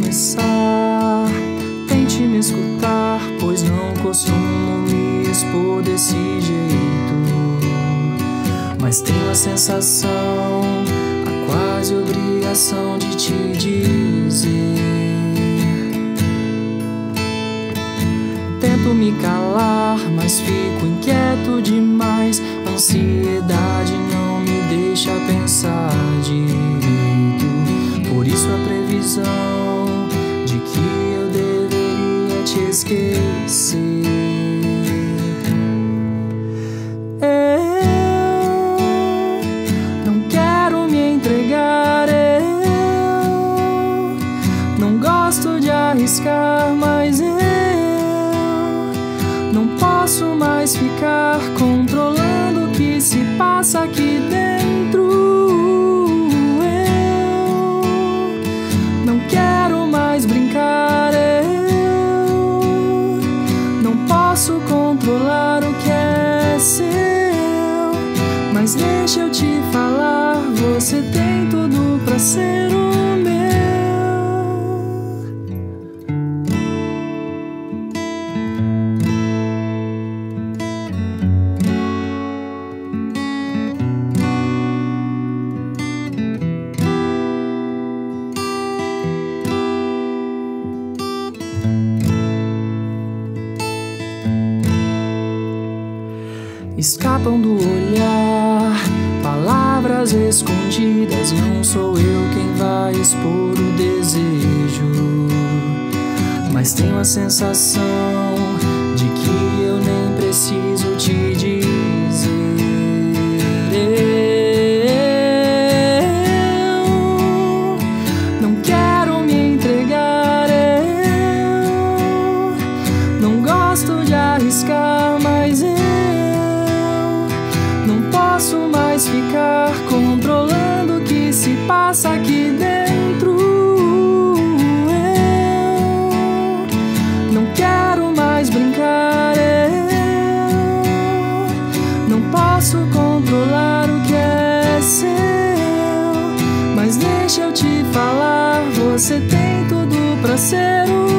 começar, tente me escutar, pois não costumo me expor desse jeito. Mas tenho a sensação, a quase obrigação de te dizer. Tento me calar, mas fico inquieto demais. A ansiedade não me deixa pensar direito. Por isso a previsão de que eu deveria te esquecer. Eu não quero me entregar, eu não gosto de arriscar, mas eu não posso mais ficar controlando o que se passa aqui dentro. Eu não quero mais brincar, eu não posso controlar o que é seu. Mas deixa eu te falar, você tem tudo pra ser o meu. Escapam do olhar, palavras escondidas. Não sou eu quem vai expor o desejo, mas tenho a sensação de que eu nem preciso te dizer. Eu não quero me entregar, eu não gosto de arriscar, mas eu não posso mais ficar controlando o que se passa aqui dentro. Eu não quero mais brincar, eu não posso controlar o que é seu. Mas deixa eu te falar, você tem tudo pra ser o